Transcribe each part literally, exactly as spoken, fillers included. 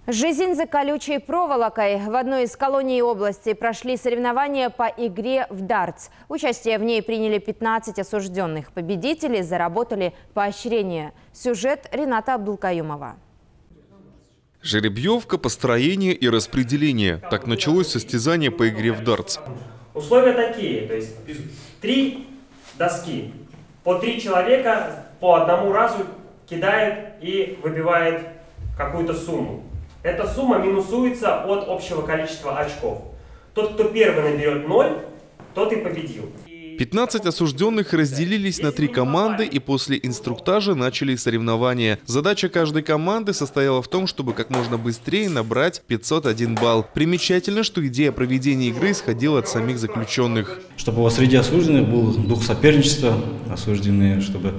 Жизнь за колючей проволокой. В одной из колоний области прошли соревнования по игре в дартс. Участие в ней приняли пятнадцать осужденных. Победители заработали поощрение. Сюжет Рената Абдулкаюмова. Жеребьевка, построение и распределение. Так началось состязание по игре в дартс. Условия такие, то есть три доски, по три человека по одному разу кидает и выбивает какую-то сумму. Эта сумма минусуется от общего количества очков. Тот, кто первый наберет ноль, тот и победил. пятнадцать осужденных разделились на три команды и после инструктажа начали соревнования. Задача каждой команды состояла в том, чтобы как можно быстрее набрать пятьсот один балл. Примечательно, что идея проведения игры исходила от самих заключенных. Чтобы среди осужденных был дух соперничества, осужденные, чтобы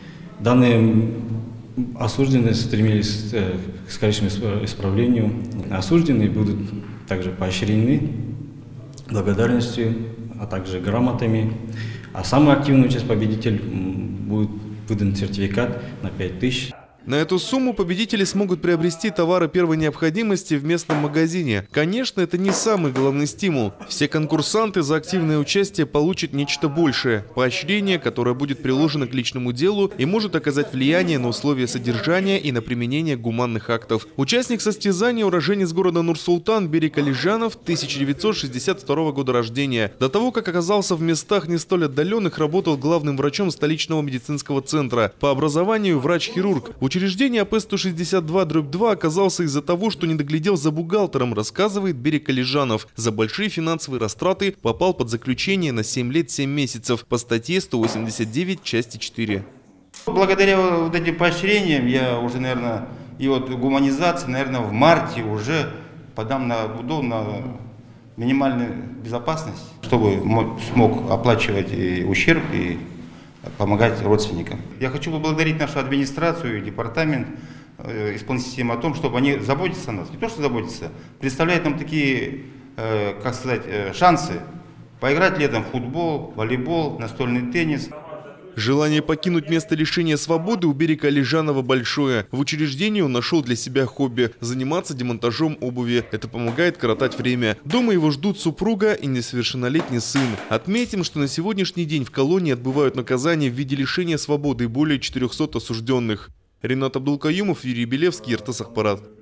данные осужденные стремились к скорейшему исправлению. Осужденные будут также поощрены благодарностью, а также грамотами. А самый активный часть победитель будет выдан сертификат на пять тысяч. На эту сумму победители смогут приобрести товары первой необходимости в местном магазине. Конечно, это не самый главный стимул. Все конкурсанты за активное участие получат нечто большее. Поощрение, которое будет приложено к личному делу и может оказать влияние на условия содержания и на применение гуманных актов. Участник состязания – уроженец города Нур-Султан Берик Алижанов, тысяча девятьсот шестьдесят второго года рождения. До того, как оказался в местах не столь отдаленных, работал главным врачом столичного медицинского центра. По образованию врач-хирург. Учреждение АП сто шестьдесят два дробь два оказался из-за того, что не доглядел за бухгалтером, рассказывает Берик Алижанов. За большие финансовые растраты попал под заключение на семь лет семь месяцев по статье сто восемьдесят девять части четыре. Благодаря вот этим поощрениям я уже, наверное, и вот гуманизации, наверное, в марте уже подам на ГУДО на минимальную безопасность, чтобы смог оплачивать и ущерб и помогать родственникам. Я хочу поблагодарить нашу администрацию и департамент э, исполнительной системы о том, чтобы они заботятся о нас. Не то, что заботятся, представляют нам такие, э, как сказать, э, шансы поиграть летом в футбол, волейбол, настольный теннис. Желание покинуть место лишения свободы у Берика Алижанова большое. В учреждении он нашел для себя хобби – заниматься демонтажом обуви. Это помогает коротать время. Дома его ждут супруга и несовершеннолетний сын. Отметим, что на сегодняшний день в колонии отбывают наказание в виде лишения свободы более четырёхсот осужденных. Ренат Абдулкаюмов, Юрий Белевский, Иртас Акпарат.